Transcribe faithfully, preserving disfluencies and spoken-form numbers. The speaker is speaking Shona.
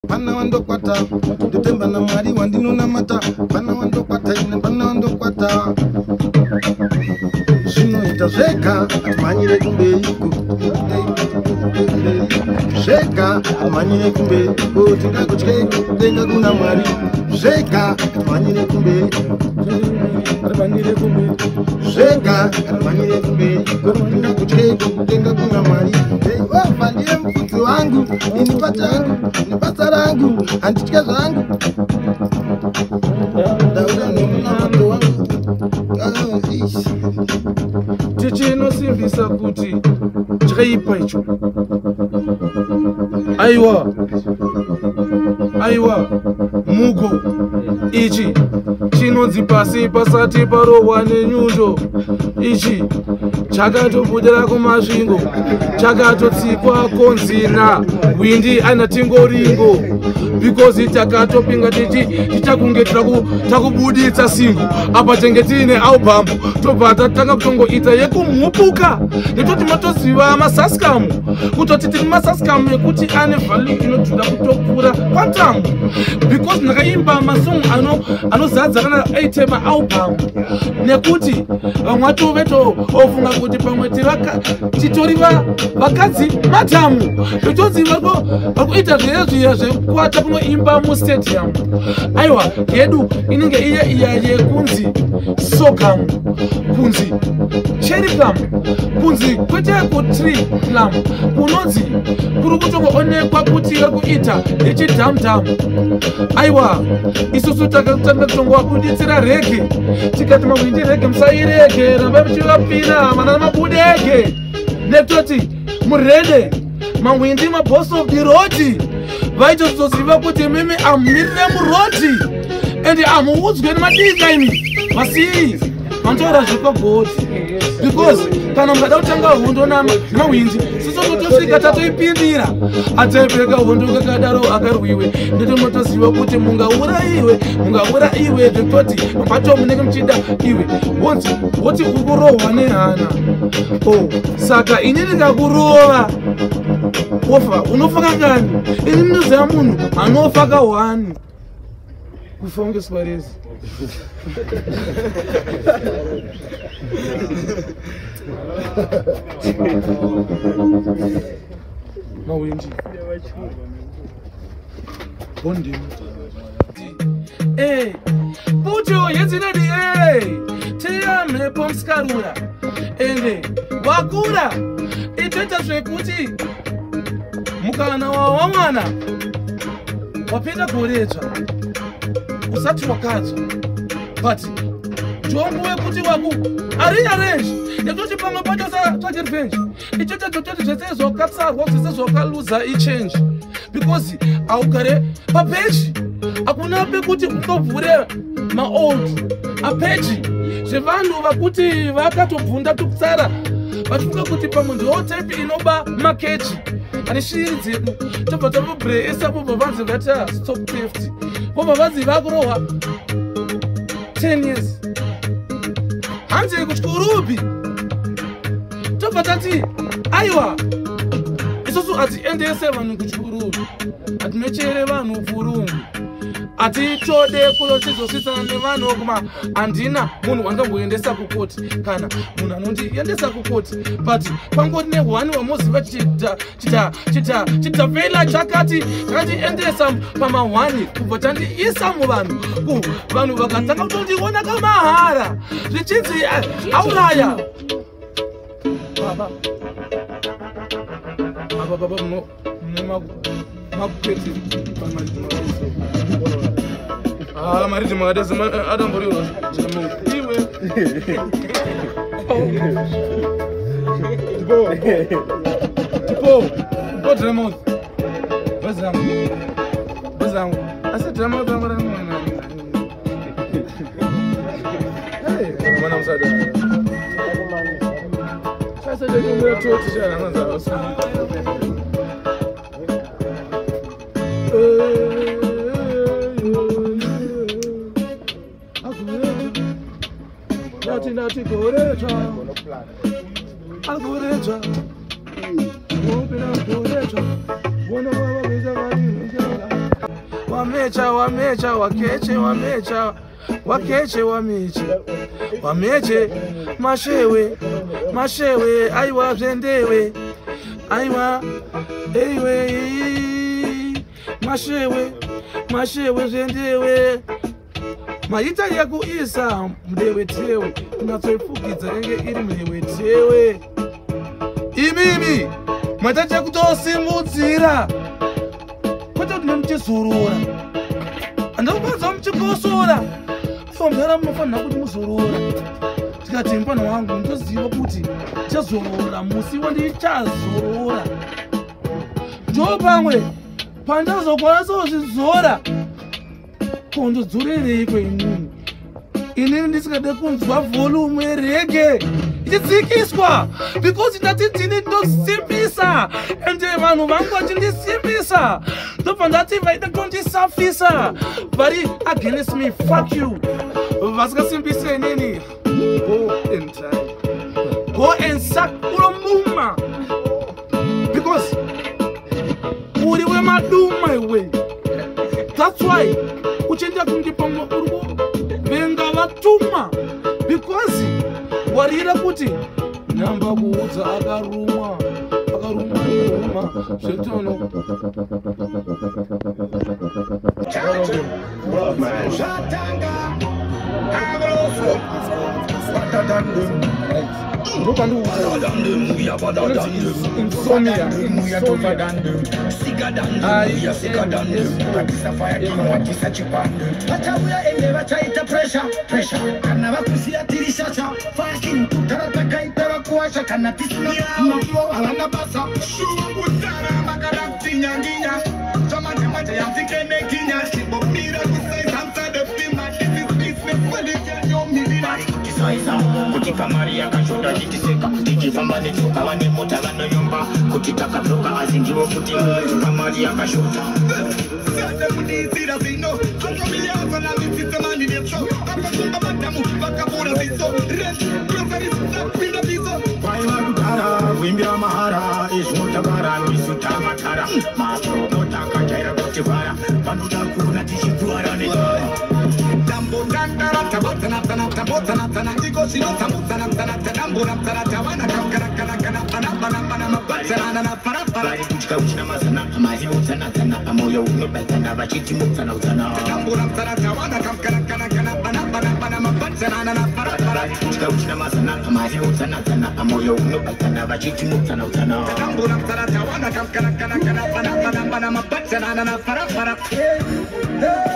Pana wando kwata, detemba na mari wandino na mata. Pana wando kwata, ine pana wando kwata. Shino itazeka, manyire kumbe iku. Sheka, manyire kumbe iku. Tinga kuchke, tenga kuna mari. Sheka, manyire kumbe iku. Manyire kumbe iku. Sheka, manyire kumbe iku. Tinga kuchke, tenga kuna mari. Oh, pandie mfuti wangu, inipata wangu, inipata rangu, antichika zangu. Dauda nuna mato wangu. Chichino simbisa kuti chikaipa icho. Aiwa Aiwa Mugo ichi chinonzi pasi pasati parohwa nenyundo. Ichi chakatobudira kumasvingo, chakatotsikwa konzina windi ana tingoringo, because takatopinga tichi tichakunge takubuditsa singo apa tenge tine album tobva tanga kutongoita yekumhupuka netoti matoziva masaskamu kutoti tiri masaskamu ekuti ane value inodhura kutopfuura kwatambo, because ndakaimba masong anozadza kana aite maalbum nekuti vamwe atoveto ofunga kuti pamwe titori vakadzi matamu zvitodzi vakuita zvezviya zvekukwata kunoimba mustadium. Aiwa yedu inenge iya iya yekunzi sokamu, kunzi cherry plum, kunzi kwete kutree plum, kunonzi kuri kutongoonekwa kuti vari kuita yechidhamdhamu. Aiwa isusu takatanga kutongowabuditsira rege tikati mawindi rege musairege ramba muchivapina mana mabudege nekutoti murede mawindi maboss of the road vaitozoziva kuti mimi amirire murodi ende amuudzwe nemadizaini masii mantora zvepagoti, because kana mukada kutanga hondo namawindi sisototosvika tatoipindira ataipeka hondo kakadaro akarwiwe ndoti motoziva kuti mungaurayiwe mungaurayiwe zvekutoti mapato munenge muchida iwe wonzi woti ukurohwa nehana. Oh, saka ini ndikakurova ofa unofa kangani? Ini ndinoziva munhu anofa kahwani kufa ungeswa rezi. Mawindi bondi eh puto yezina di eh tia mepo mskarura ende wakura iteta zvekuti mukana wa mwana wapinda kuretsva usati wakadzwa but jongo wekuti waku ari arrange nekuti pamwe pacho tsvake revenge ichocho chototi zvese zvokatsarwa zvese zvokaluza ichange, because augare papeji hakuna pekuti utobvure maold apeji zvevanhu vakuti vakatobvunda tukutsara vachifunga kuti pamwe ndo type inoba makeji ane shiri dzedu tobva tamubreesa pobva vanzi vata stop theft pobva vanzi vakurohwa ten years hanzi kutyurupi tobva tati aiwa isusu hatiendese vanhu kutyurupi hatinochere vanhu pfurungu hatitode kulochizosvisana nevanhu okuma handina munhu wangamboendesa kukoti kana munhu anondiendesa kukoti, but pangori nehwani wamoziva chitafeila chakati chakatiendesa pamahwani kubva chandiisa muvanhu vanhu vakatanga kutondiona kamahara zvichinzi auraya baba baba baba mno makupeti ah mariti makadezi adamborirwa iwe tipo tipo po drama bazangu bazangu asa drama drama mwana hey mwana msada sasa ndio ndio toti jana anaanza sana Nati nati gorecha, agorecha, gorecha, gorecha, bona baba biza gani biza. wamecha wamecha wakeche wamecha wakeche wameche wameche mashewe mashewe aiwa zendewe aiwa ewe mashewe mashewe zendewe maita yaku isa mdewe tewe unatsoifukidza enge iri mdewe tewe imimi matacha kutosimudzira kwete kuti nemuchizorora andakupadza muchikosora famhara munofanira kuti muzorora tikati mupana wangu ndoziva kuti chazorora musi wandichazorora ndo pamwe pandazokwanisa kuzvizora kondodzorereko inini inini ndisikade kunzwa volume yerege ichidzikiswa because ndati ndini ndosimbisa ende vanhu vangu vachindisimbisa ndobva ndati vaida kundisafisa vari against me. Fuck you vasingasimbise inini. Go and try, go and suck ulomuma because uri wemaduma iwe. That's why uchenda kundipanga urugo venga vatuma because warira kuti namba kuudza akaruma akaruma akaruma zvetono Kutika Maria kashoda jitiseka kutijifamba nituka wane mota gano yomba kutika katoka azingiwo kutika Maria kashoda Sade munizira zino Chonko miyaza na visita mani neto Kapa kumba matamu Baka pura ziso Red Grocery Stop Pinda viso Waiwa kutara Wimbira mahara Ishmuta bara Wisuta matara Maastro mota kajaira kutivara Panuta kuna tishikuara nidara Dambo dandara Tabatana tana Tabatana tana Iko sino Tamutana tana Tadambura tana Tawana Kamkara kana kana Pana pana pana Mabatana na para para Kuchika uchina masana Amazi utana tana Amoyo uno betana Vachiti mutana utana Tadambura tana Tawana Kamkara kana kana Pana pana pana Mabatana na para para Kuchika uchina masana Amazi utana tana Amoyo uno betana Vachiti mutana utana Tadambura tana Tawana Kamkara kana kana Pana pana pana Mabatana na para para